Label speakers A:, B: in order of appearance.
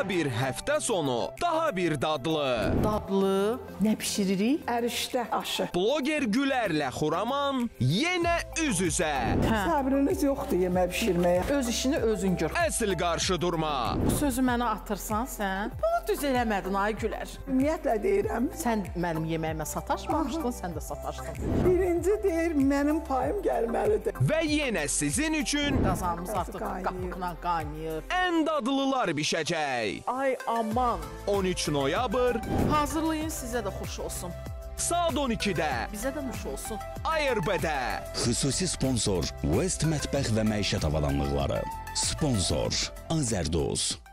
A: Daha bir həftə sonu, daha bir dadlı.
B: Dadlı, nə bişiririk?
C: Erişte aşı.
A: Bloger Gülərlə Xuraman yenə üz-üzə.
C: Sabrınız yoktu yemek pişirmeye.
B: Öz işini özün gör.
A: Əsl qarşı durma.
B: Bu sözü mənə atırsan sən, bunu düz eləmədin ay Gülər.
C: Ümumiyyətlə deyirəm.
B: Sən mənim yeməyimə sataşmamışdın, sən də sataşdın.
C: Birinci deyir, mənim payım gəlməlidir.
A: Və yenə sizin üçün
B: Qazanımız artıq qapıqla qaynayır.
A: ən dadlılar bişəcək.
B: Ay aman.
A: 13 noyabr,
B: Hazırlayın, sizə də xoş olsun.
A: saat 12-də
B: Bizə də nuş olsun.
A: ARB-də.
D: Xüsusi sponsor West Mətbəx və Məişət Avadanlıqları. Sponsor Azərdoz.